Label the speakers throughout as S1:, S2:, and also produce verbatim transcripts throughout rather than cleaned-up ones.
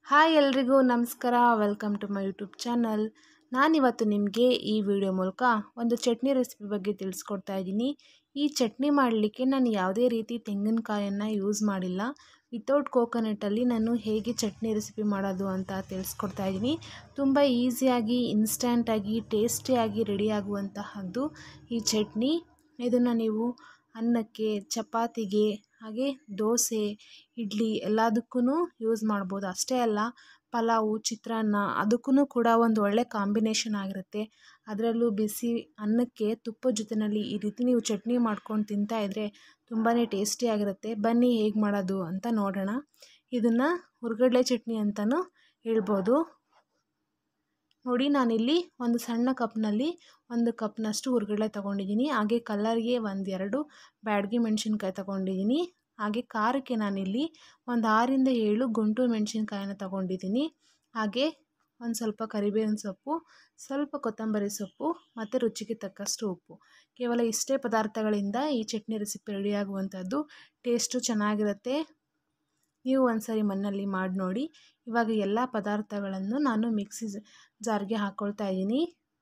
S1: Hi ಎಲ್ರಿಗೂ ನಮಸ್ಕಾರ. Welcome to my YouTube channel. ನಾನಿವತ್ತು ನಿಮಗೆ ಈ ವಿಡಿಯೋ ಮೂಲಕ ಒಂದು ಚಟ್ನಿ ರೆಸಿಪಿ ಬಗ್ಗೆ ತಿಳಿಸ್ಕೊಡ್ತಾ ಇದ್ದೀನಿ. ಈ ಚಟ್ನಿ ಮಾಡಲಿಕ್ಕೆ ನಾನು ಯಾವುದೇ ರೀತಿ ತೆಂಗಿನಕಾಯನ್ನು ಯೂಸ್ ಮಾಡಿಲ್ಲ. ವಿತೌಟ್ ಕೋಕೋನಟ್ಟಲ್ಲಿ ನಾನು ಹೇಗೆ ಚಟ್ನಿ ರೆಸಿಪಿ ಮಾಡೋದು ಅಂತ ತಿಳಿಸ್ಕೊಡ್ತಾ ಇದ್ದೀನಿ. ತುಂಬ ಈಸಿಯಾಗಿ ಇನ್ಸ್ಟಂಟಾಗಿ ಟೇಸ್ಟಿಯಾಗಿ ರೆಡಿ ಆಗುವಂತಹದ್ದು ಈ ಚಟ್ನಿ. ಇದನ್ನು ನೀವು ಅನ್ನಕ್ಕೆ, ಚಪಾತಿಗೆ, ಹಾಗೆ ದೋಸೆ, ಇಡ್ಲಿ ಎಲ್ಲದಕ್ಕೂ ಯೂಸ್ ಮಾಡ್ಬೋದು. ಅಷ್ಟೇ ಅಲ್ಲ, ಪಲಾವು, ಚಿತ್ರಾನ್ನ ಅದಕ್ಕೂ ಕೂಡ ಒಂದು ಒಳ್ಳೆ ಕಾಂಬಿನೇಷನ್ ಆಗಿರುತ್ತೆ. ಅದರಲ್ಲೂ ಬಿಸಿ ಅನ್ನಕ್ಕೆ ತುಪ್ಪದ ಜೊತೆಯಲ್ಲಿ ಈ ರೀತಿ ನೀವು ಚಟ್ನಿ ಮಾಡ್ಕೊಂಡು ತಿಂತಾಯಿದ್ರೆ ತುಂಬಾ ಟೇಸ್ಟಿಯಾಗಿರುತ್ತೆ. ಬನ್ನಿ ಹೇಗೆ ಮಾಡೋದು ಅಂತ ನೋಡೋಣ. ಇದನ್ನು ಹುರಿಗಡಲೆ ಚಟ್ನಿ ಅಂತಲೂ ಹೇಳ್ಬೋದು. ನೋಡಿ, ನಾನಿಲ್ಲಿ ಒಂದು ಸಣ್ಣ ಕಪ್ನಲ್ಲಿ ಒಂದು ಕಪ್ನಷ್ಟು ಹುರಿಗಡಲೆ ತೊಗೊಂಡಿದ್ದೀನಿ. ಹಾಗೆ ಕಲರ್ಗೆ ಒಂದೆರಡು ಬ್ಯಾಡಗಿ ಮೆಣಸಿನ್ಕಾಯಿ ತೊಗೊಂಡಿದ್ದೀನಿ. ಹಾಗೆ ಖಾರಕ್ಕೆ ನಾನಿಲ್ಲಿ ಒಂದು ಆರಿಂದ ಏಳು ಗುಂಟೂರು ಮೆಣಸಿನ್ಕಾಯಿನ ತೊಗೊಂಡಿದ್ದೀನಿ. ಹಾಗೆ ಒಂದು ಸ್ವಲ್ಪ ಕರಿಬೇವಿನ ಸೊಪ್ಪು, ಸ್ವಲ್ಪ ಕೊತ್ತಂಬರಿ ಸೊಪ್ಪು ಮತ್ತು ರುಚಿಗೆ ತಕ್ಕಷ್ಟು ಉಪ್ಪು. ಕೇವಲ ಇಷ್ಟೇ ಪದಾರ್ಥಗಳಿಂದ ಈ ಚಟ್ನಿ ರೆಸಿಪಿ ರೆಡಿಯಾಗುವಂಥದ್ದು. ಟೇಸ್ಟು ಚೆನ್ನಾಗಿರುತ್ತೆ. ನೀವು ಒಂದ್ಸರಿ ಮನೆಯಲ್ಲಿ ಮಾಡಿ ನೋಡಿ. ಇವಾಗ ಎಲ್ಲ ಪದಾರ್ಥಗಳನ್ನು ನಾನು ಮಿಕ್ಸಿ ಜಾರ್ಗೆ ಹಾಕ್ಕೊಳ್ತಾ ಇದ್ದೀನಿ.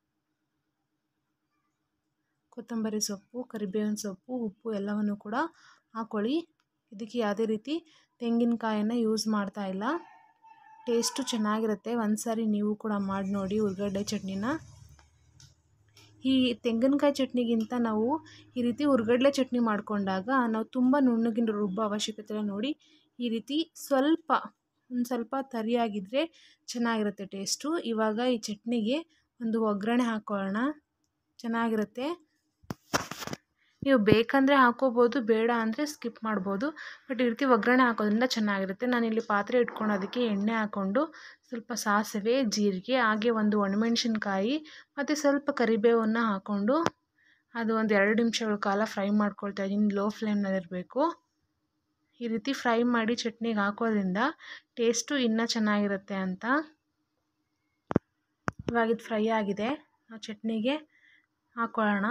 S1: ಕೊತ್ತಂಬರಿ ಸೊಪ್ಪು, ಕರಿಬೇವಿನ ಸೊಪ್ಪು, ಉಪ್ಪು ಎಲ್ಲವನ್ನು ಕೂಡ ಹಾಕ್ಕೊಳ್ಳಿ. ಇದಕ್ಕೆ ಯಾವುದೇ ರೀತಿ ತೆಂಗಿನಕಾಯನ್ನು ಯೂಸ್ ಮಾಡ್ತಾ ಇಲ್ಲ. ಟೇಸ್ಟು ಚೆನ್ನಾಗಿರುತ್ತೆ. ಒಂದ್ಸರಿ ನೀವು ಕೂಡ ಮಾಡಿ ನೋಡಿ ಹುರಿಗಡ್ಲೆ ಚಟ್ನಿನ. ಈ ತೆಂಗಿನಕಾಯಿ ಚಟ್ನಿಗಿಂತ ನಾವು ಈ ರೀತಿ ಹುರಿಗಡ್ಲೆ ಚಟ್ನಿ ಮಾಡಿಕೊಂಡಾಗ ನಾವು ತುಂಬ ನುಣ್ಣಗಿನ ರುಬ್ಬೋ ಅವಶ್ಯಕತೆ ಇಲ್ಲ. ನೋಡಿ, ಈ ರೀತಿ ಸ್ವಲ್ಪ ಒಂದು ಸ್ವಲ್ಪ ತರಿಯಾಗಿದ್ದರೆ ಚೆನ್ನಾಗಿರುತ್ತೆ ಟೇಸ್ಟು. ಇವಾಗ ಈ ಚಟ್ನಿಗೆ ಒಂದು ಒಗ್ಗರಣೆ ಹಾಕ್ಕೊಳ್ಳೋಣ. ಚೆನ್ನಾಗಿರುತ್ತೆ. ನೀವು ಬೇಕಂದರೆ ಹಾಕೋಬೋದು, ಬೇಡ ಅಂದರೆ ಸ್ಕಿಪ್ ಮಾಡ್ಬೋದು. ಬಟ್ ಈ ರೀತಿ ಒಗ್ಗರಣೆ ಹಾಕೋದ್ರಿಂದ ಚೆನ್ನಾಗಿರುತ್ತೆ. ನಾನಿಲ್ಲಿ ಪಾತ್ರೆ ಇಟ್ಕೊಂಡು ಅದಕ್ಕೆ ಎಣ್ಣೆ ಹಾಕ್ಕೊಂಡು ಸ್ವಲ್ಪ ಸಾಸಿವೆ, ಜೀರಿಗೆ, ಹಾಗೆ ಒಂದು ಒಣಮೆಣಸಿನ್ಕಾಯಿ ಮತ್ತು ಸ್ವಲ್ಪ ಕರಿಬೇವನ್ನು ಹಾಕ್ಕೊಂಡು ಅದು ಒಂದು ಎರಡು ನಿಮಿಷಗಳ ಕಾಲ ಫ್ರೈ ಮಾಡ್ಕೊಳ್ತಾ ಇದ್ದೀನಿ. ಲೋ ಫ್ಲೇಮ್ನಲ್ಲಿರಬೇಕು. ಈ ರೀತಿ ಫ್ರೈ ಮಾಡಿ ಚಟ್ನಿಗೆ ಹಾಕೋದ್ರಿಂದ ಟೇಸ್ಟು ಇನ್ನೂ ಚೆನ್ನಾಗಿರುತ್ತೆ ಅಂತ. ಇವಾಗ ಇದು ಫ್ರೈ ಆಗಿದೆ. ಆ ಚಟ್ನಿಗೆ ಹಾಕ್ಕೊಳ್ಳೋಣ.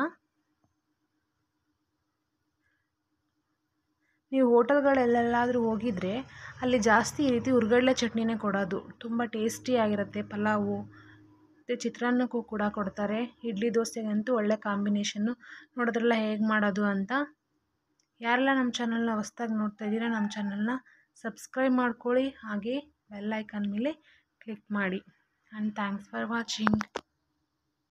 S1: ನೀವು ಹೋಟೆಲ್ಗಳಲ್ಲೆಲ್ಲಾದರೂ ಹೋಗಿದರೆ ಅಲ್ಲಿ ಜಾಸ್ತಿ ಈ ರೀತಿ ಹುರಿಗಡಲೆ ಚಟ್ನಿನೇ ಕೊಡೋದು. ತುಂಬ ಟೇಸ್ಟಿಯಾಗಿರುತ್ತೆ. ಪಲಾವು ಮತ್ತು ಚಿತ್ರಾನ್ನಕ್ಕೂ ಕೂಡ ಕೊಡ್ತಾರೆ. ಇಡ್ಲಿ ದೋಸೆಗಂತೂ ಒಳ್ಳೆ ಕಾಂಬಿನೇಷನ್ನು. ನೋಡಿದ್ರಲ್ಲ ಹೇಗೆ ಮಾಡೋದು ಅಂತ. ಯಾರೆಲ್ಲ ನಮ್ಮ ಚಾನಲ್ನ ಹೊಸ್ದಾಗಿ ನೋಡ್ತಾ ಇದ್ದೀರಾ, ನಮ್ಮ ಚಾನಲ್ನ ಸಬ್ಸ್ಕ್ರೈಬ್ ಮಾಡ್ಕೊಳ್ಳಿ. ಹಾಗೆ ಬೆಲ್ ಐಕಾನ್ ಮೇಲೆ ಕ್ಲಿಕ್ ಮಾಡಿ. And thanks for watching.